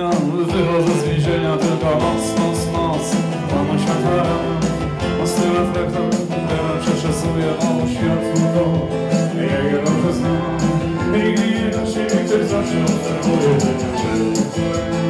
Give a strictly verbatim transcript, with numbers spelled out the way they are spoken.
dnia wychodzę z więzienia, tylko noc, noc, noc. Pana światła rana, mocny reflektor, teraz przeczesuje o światło. Jak je dobrze znam, nigdy nie da się, ktoś zawsze obserwuje te rzeczy.